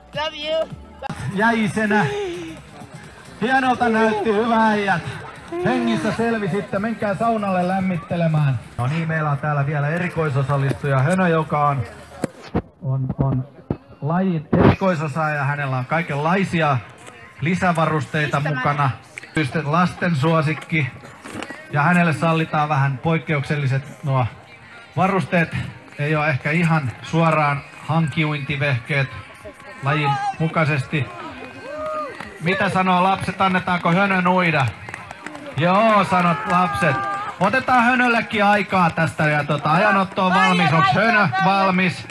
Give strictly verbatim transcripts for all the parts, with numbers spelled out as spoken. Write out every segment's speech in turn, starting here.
Love you. Jäisenä. Hienolta näytti, hyvä äijät. Hengissä selvisitte, menkää saunalle lämmittelemään. No niin, meillä on täällä vielä erikoisosallistuja Hönö, joka on, on, on lajin erikoisosaaja. Hänellä on kaikenlaisia lisävarusteita mukana. Lasten suosikki. Ja hänelle sallitaan vähän poikkeukselliset nuo varusteet. Ei ole ehkä ihan suoraan hankiuintivehkeet lajin mukaisesti. Mitä sanoo lapset, annetaanko Hönön uida? Joo, sanot lapset. Otetaan Hönöllekin aikaa tästä ja tota, ajanotto on valmis. Onko Hönö valmis?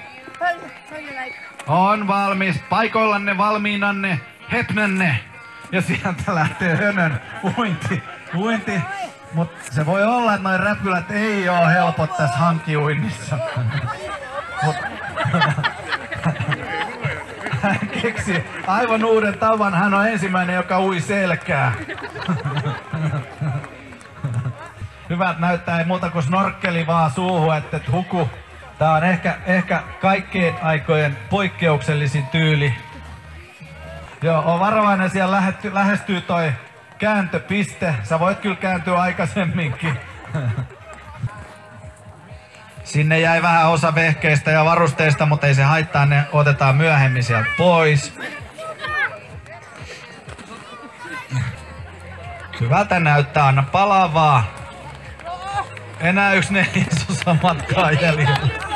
On valmis. Paikoillanne valmiinanne, hetmenne. Ja sieltä lähtee Hönön uinti. uinti. Mut se voi olla, että noin räpylät ei oo helpot tässä hankiuinnissa. Mut hän keksi aivan uuden tavan. Hän on ensimmäinen, joka ui selkää. Hyvä, että näyttää ei muuta kuin snorkkeli vaan suuhun, että et huku. Tää on ehkä, ehkä kaikkien aikojen poikkeuksellisin tyyli. Joo, on varovainen, siellä lähetty, lähestyy toi kääntöpiste. Sä voit kyllä kääntyä aikaisemminkin. Sinne jäi vähän osa vehkeistä ja varusteista, mutta ei se haittaa, ne otetaan myöhemmin sieltä pois. Hyvältä näyttää, anna palaa vaan. Enää yksi neljäsosa matkaa jäljellä.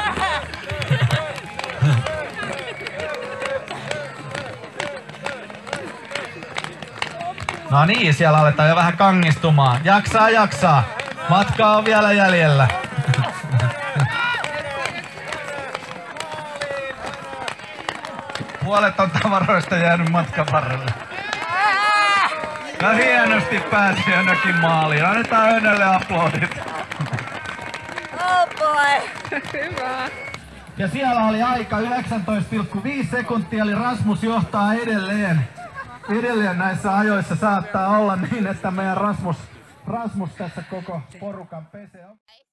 No niin, siellä aletaan jo vähän kangistumaan. Jaksaa, jaksaa. Matkaa on vielä jäljellä. Puolet on tavaroista jäänyt matkan varrelle. No hienosti pääsi Hönökin maaliin. Annetaan Hönölle aplodit. Oh boy. Hyvä. Ja siellä oli aika yhdeksäntoista pilkku viisi sekuntia, eli Rasmus johtaa edelleen. Edelleen näissä ajoissa saattaa olla niin, että meidän Rasmus, Rasmus tässä koko porukan pesee.